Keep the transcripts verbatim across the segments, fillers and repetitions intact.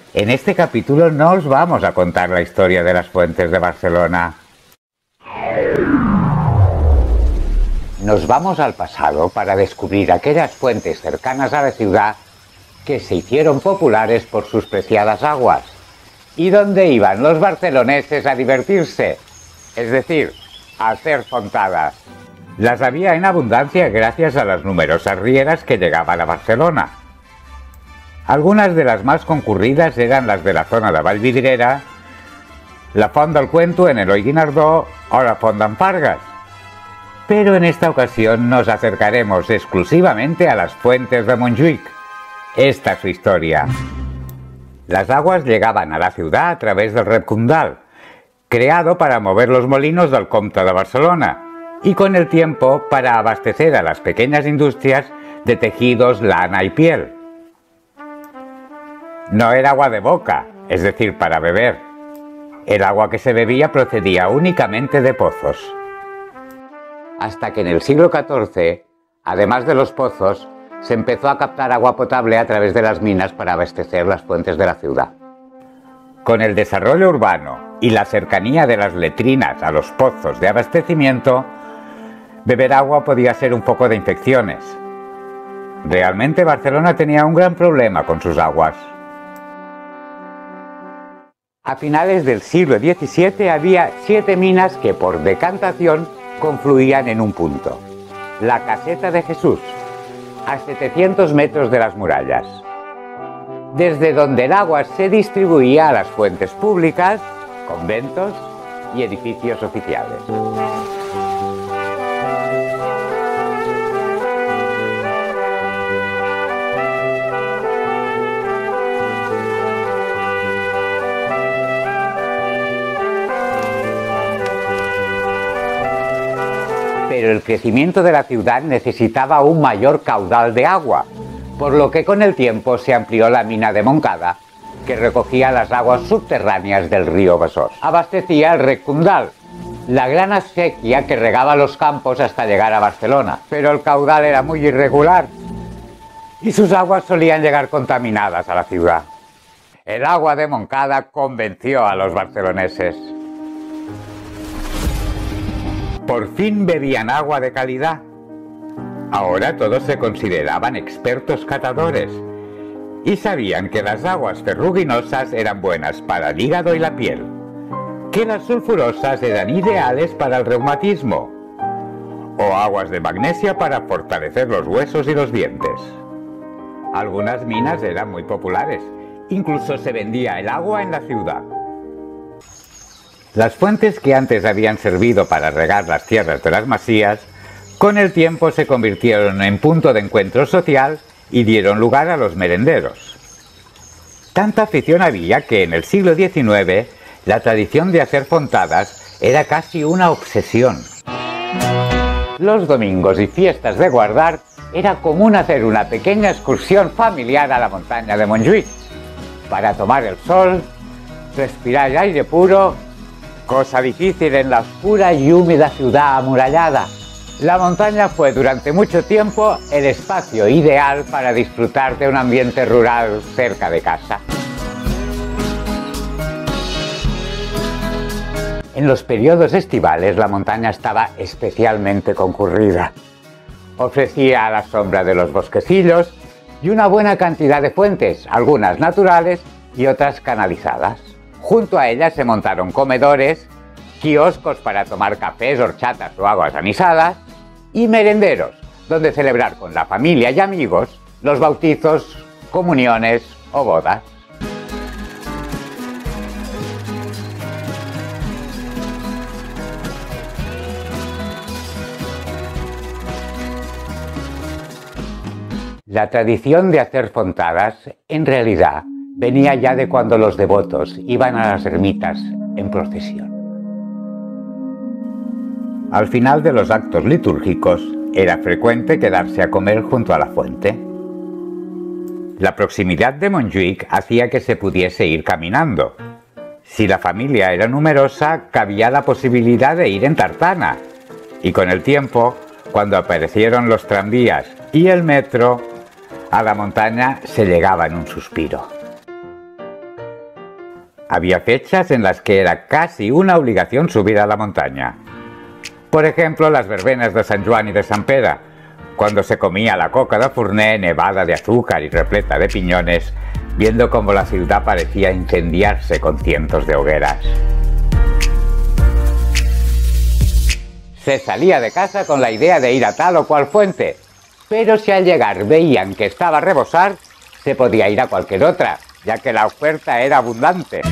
En este capítulo no os vamos a contar la historia de las fuentes de Barcelona. Nos vamos al pasado para descubrir aquellas fuentes cercanas a la ciudad que se hicieron populares por sus preciadas aguas y donde iban los barceloneses a divertirse, es decir, a hacer fontadas. Las había en abundancia gracias a las numerosas rieras que llegaban a Barcelona. Algunas de las más concurridas eran las de la zona de Vallvidrera, la Font del Cuento en Eloi Guinardó o la Font d'en Fargues. Pero en esta ocasión nos acercaremos exclusivamente a las fuentes de Montjuïc. Esta es su historia. Las aguas llegaban a la ciudad a través del Rec Comtal, creado para mover los molinos del Comte de Barcelona, y con el tiempo para abastecer a las pequeñas industrias de tejidos, lana y piel. No era agua de boca, es decir, para beber. El agua que se bebía procedía únicamente de pozos. Hasta que en el siglo catorce, además de los pozos, se empezó a captar agua potable a través de las minas para abastecer las fuentes de la ciudad. Con el desarrollo urbano y la cercanía de las letrinas a los pozos de abastecimiento, beber agua podía ser un foco de infecciones. Realmente Barcelona tenía un gran problema con sus aguas. A finales del siglo diecisiete había siete minas que por decantación confluían en un punto, la Caseta de Jesús, a setecientos metros de las murallas, desde donde el agua se distribuía a las fuentes públicas, conventos y edificios oficiales. Pero el crecimiento de la ciudad necesitaba un mayor caudal de agua, por lo que con el tiempo se amplió la mina de Montcada, que recogía las aguas subterráneas del río Besòs. Abastecía el Rec Comtal, la gran acequia que regaba los campos hasta llegar a Barcelona, pero el caudal era muy irregular y sus aguas solían llegar contaminadas a la ciudad. El agua de Montcada convenció a los barceloneses. Por fin bebían agua de calidad. Ahora todos se consideraban expertos catadores y sabían que las aguas ferruginosas eran buenas para el hígado y la piel, que las sulfurosas eran ideales para el reumatismo, o aguas de magnesia para fortalecer los huesos y los dientes. Algunas minas eran muy populares, incluso se vendía el agua en la ciudad. Las fuentes que antes habían servido para regar las tierras de las masías, con el tiempo se convirtieron en punto de encuentro social y dieron lugar a los merenderos. Tanta afición había que en el siglo diecinueve la tradición de hacer fontadas era casi una obsesión. Los domingos y fiestas de Guardar era común hacer una pequeña excursión familiar a la montaña de Montjuïc para tomar el sol, respirar aire puro, cosa difícil en la oscura y húmeda ciudad amurallada. La montaña fue durante mucho tiempo el espacio ideal para disfrutar de un ambiente rural cerca de casa. En los periodos estivales la montaña estaba especialmente concurrida. Ofrecía la sombra de los bosquecillos y una buena cantidad de fuentes, algunas naturales y otras canalizadas. Junto a ellas se montaron comedores, kioscos para tomar cafés, horchatas o aguas anisadas y merenderos, donde celebrar con la familia y amigos los bautizos, comuniones o bodas. La tradición de hacer fontadas, en realidad, venía ya de cuando los devotos iban a las ermitas en procesión. Al final de los actos litúrgicos, era frecuente quedarse a comer junto a la fuente. La proximidad de Montjuïc hacía que se pudiese ir caminando. Si la familia era numerosa, cabía la posibilidad de ir en tartana. Y con el tiempo, cuando aparecieron los tranvías y el metro, a la montaña se llegaba en un suspiro. había fechas en las que era casi una obligación subir a la montaña. Por ejemplo, las verbenas de San Juan y de Sant Pere, cuando se comía la coca de Forner nevada de azúcar y repleta de piñones, viendo cómo la ciudad parecía incendiarse con cientos de hogueras. Se salía de casa con la idea de ir a tal o cual fuente, pero si al llegar veían que estaba a rebosar, se podía ir a cualquier otra, ya que la oferta era abundante.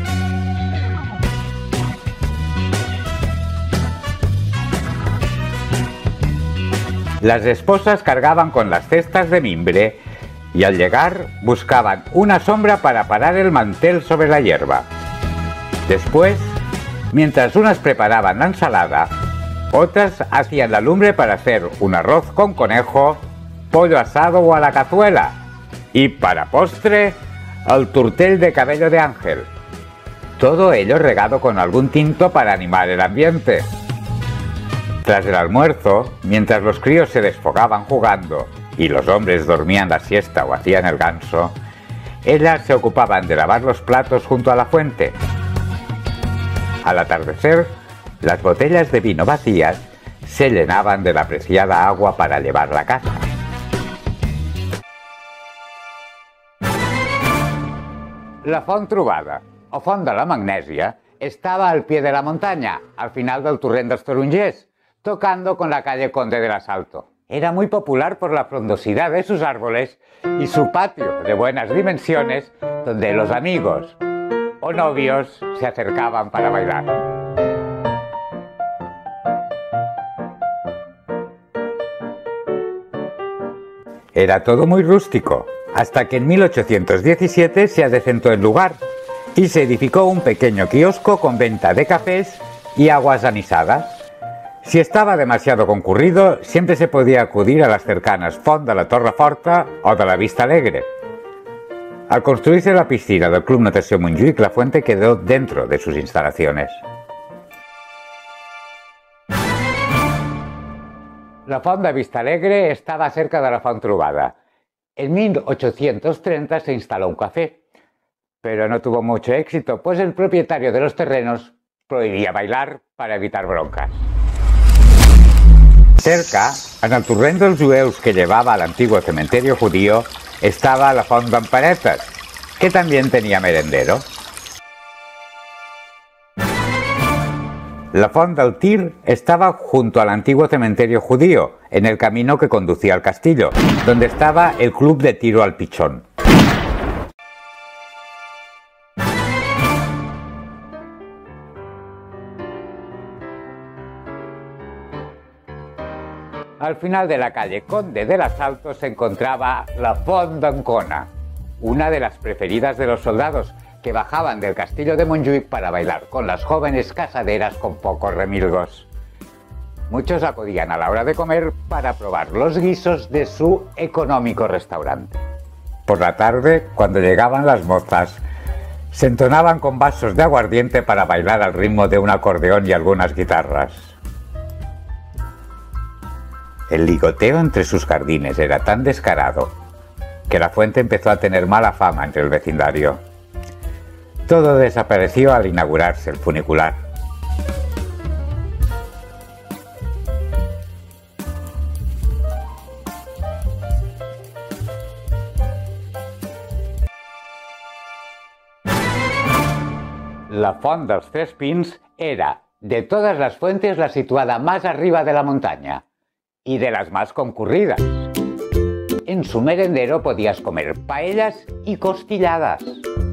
Las esposas cargaban con las cestas de mimbre y al llegar buscaban una sombra para parar el mantel sobre la hierba. Después, mientras unas preparaban la ensalada, otras hacían la lumbre para hacer un arroz con conejo, pollo asado o a la cazuela y, para postre, el turtell de cabello de ángel. Todo ello regado con algún tinto para animar el ambiente. Tras el almuerzo, mientras los críos se desfogaban jugando y los hombres dormían la siesta o hacían el ganso, ellas se ocupaban de lavar los platos junto a la fuente. Al atardecer, las botellas de vino vacías se llenaban de la preciada agua para llevarla a casa. La Font Trobada, o Font de la Magnesia, estaba al pie de la montaña, al final del Torrent dels Tarongers, tocando con la calle Conde del Asalto. Era muy popular por la frondosidad de sus árboles y su patio de buenas dimensiones, donde los amigos o novios se acercaban para bailar. Era todo muy rústico, hasta que en mil ochocientos diecisiete se adecentó el lugar y se edificó un pequeño kiosco con venta de cafés y aguas anisadas. Si estaba demasiado concurrido, siempre se podía acudir a las cercanas Font de la Torre Forta o de la Vista Alegre. Al construirse la piscina del Club Natació Montjuïc, la fuente quedó dentro de sus instalaciones. La Font de Vista Alegre estaba cerca de la Font Trobada. En mil ochocientos treinta se instaló un café, pero no tuvo mucho éxito, pues el propietario de los terrenos prohibía bailar para evitar broncas. Cerca, en el torrent dels jueus que llevaba al antiguo cementerio judío, estaba la Font d'en Paretes, que también tenía merendero. La Font del Tir estaba junto al antiguo cementerio judío, en el camino que conducía al castillo, donde estaba el club de tiro al pichón. Al final de la calle Conde del Asalto se encontraba la Font d'Ancona, una de las preferidas de los soldados, que bajaban del castillo de Montjuïc para bailar con las jóvenes casaderas con pocos remilgos. Muchos acudían a la hora de comer para probar los guisos de su económico restaurante. Por la tarde, cuando llegaban las mozas, se entonaban con vasos de aguardiente para bailar al ritmo de un acordeón y algunas guitarras. El ligoteo entre sus jardines era tan descarado que la fuente empezó a tener mala fama entre el vecindario. Todo desapareció al inaugurarse el funicular. La Font dels Tres Pins era, de todas las fuentes, la situada más arriba de la montaña y de las más concurridas. En su merendero podías comer paellas y costilladas.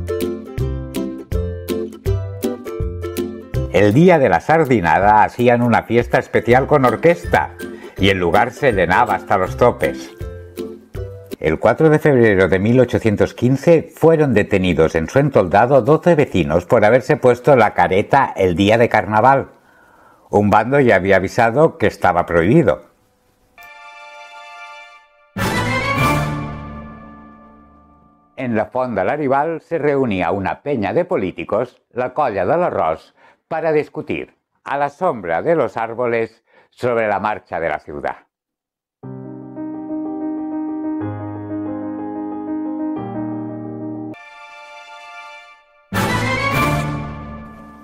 El día de la sardinada hacían una fiesta especial con orquesta y el lugar se llenaba hasta los topes. El cuatro de febrero de mil ochocientos quince fueron detenidos en su entoldado doce vecinos por haberse puesto la careta el día de carnaval. Un bando ya había avisado que estaba prohibido. En la Font de l'Arival se reunía una peña de políticos, la Colla de l'Arròs, para discutir, a la sombra de los árboles, sobre la marcha de la ciudad.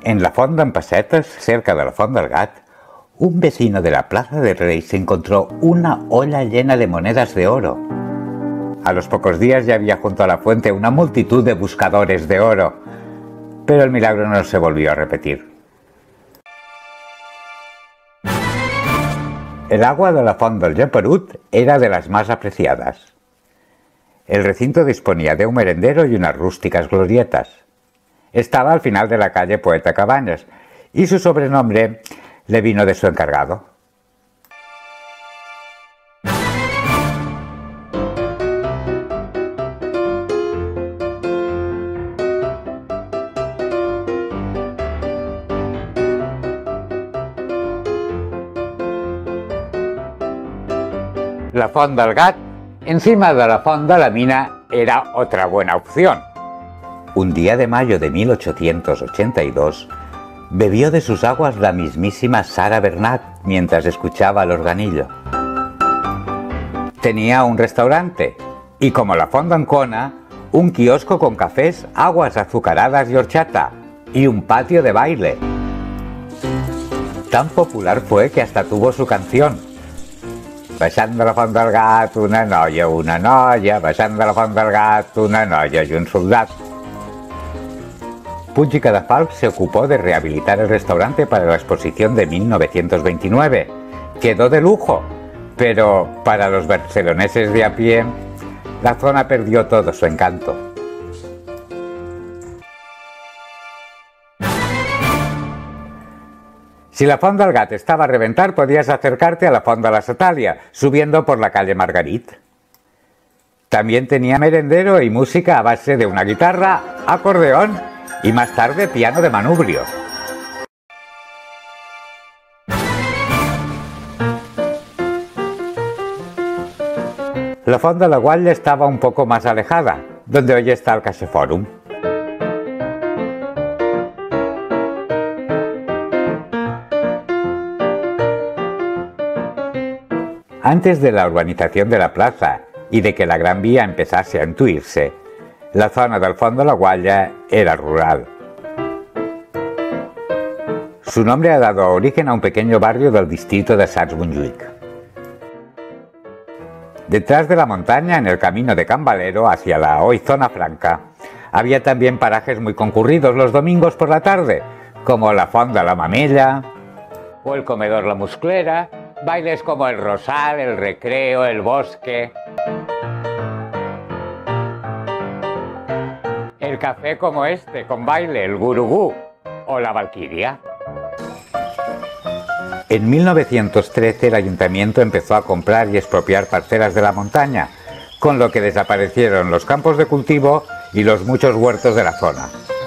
En la Font d'en Pessetes, cerca de la Font del Gat, un vecino de la Plaza del Rey se encontró una olla llena de monedas de oro. A los pocos días ya había junto a la fuente una multitud de buscadores de oro, pero el milagro no se volvió a repetir. El agua de la Font del Geperut era de las más apreciadas. El recinto disponía de un merendero y unas rústicas glorietas. Estaba al final de la calle Poeta Cabañas, y su sobrenombre le vino de su encargado. La Font del Gat, encima de la Font de la Mina, era otra buena opción. Un día de mayo de mil ochocientos ochenta y dos, bebió de sus aguas la mismísima Sara Bernat mientras escuchaba el organillo. Tenía un restaurante y, como la Font d'Ancona, un kiosco con cafés, aguas azucaradas y horchata, y un patio de baile. Tan popular fue que hasta tuvo su canción. Baixant de la Font del Gat, una noia, una noia, baixant de la Font del Gat, una noia y un soldat. Puig i Cadafalch se ocupó de rehabilitar el restaurante para la exposición de mil novecientos veintinueve. Quedó de lujo, pero para los barceloneses de a pie, la zona perdió todo su encanto. Si la Font del Gat estaba a reventar, podías acercarte a la Font de la Satàlia, subiendo por la calle Margarit. También tenía merendero y música a base de una guitarra, acordeón y más tarde piano de manubrio. La Font de la Guatlla estaba un poco más alejada, donde hoy está el CaixaForum. Antes de la urbanización de la plaza y de que la Gran Vía empezase a intuirse, la zona del Font de la Guatlla era rural. Su nombre ha dado origen a un pequeño barrio del distrito de Sants-Montjuïc. Detrás de la montaña, en el camino de Can Valero hacia la hoy Zona Franca, había también parajes muy concurridos los domingos por la tarde, como la Font de la Mamella o el Comedor La Musclera, bailes como el Rosal, el Recreo, el Bosque, el café como este, con baile, el Gurugú, o la Valquiria. En mil novecientos trece el ayuntamiento empezó a comprar y expropiar parcelas de la montaña, con lo que desaparecieron los campos de cultivo y los muchos huertos de la zona.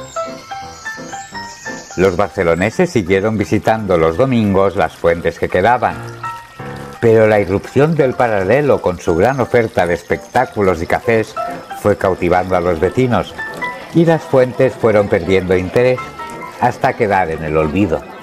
Los barceloneses siguieron visitando los domingos las fuentes que quedaban, pero la irrupción del Paralelo con su gran oferta de espectáculos y cafés fue cautivando a los vecinos, y las fuentes fueron perdiendo interés hasta quedar en el olvido.